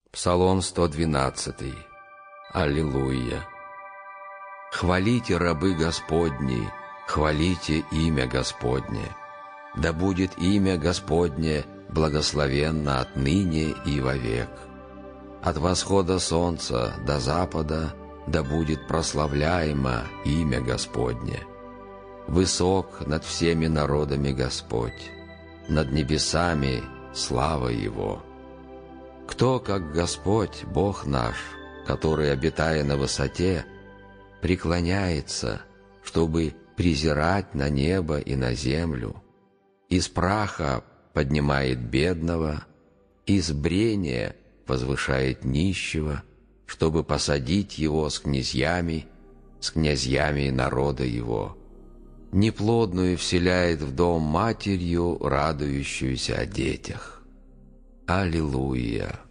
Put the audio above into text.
Псалом 112. Аллилуйя! Хвалите, рабы Господни, хвалите имя Господне. Да будет имя Господне благословенно отныне и вовек. От восхода солнца до запада да будет прославляемо имя Господне. Высок над всеми народами Господь, над небесами слава Его. Кто, как Господь, Бог наш, который, обитая на высоте, преклоняется, чтобы презирать на небо и на землю, из праха поднимает бедного, из брения возвышает нищего, чтобы посадить его с князьями народа его. Неплодную вселяет в дом матерью, радующуюся о детях. Аллилуйя!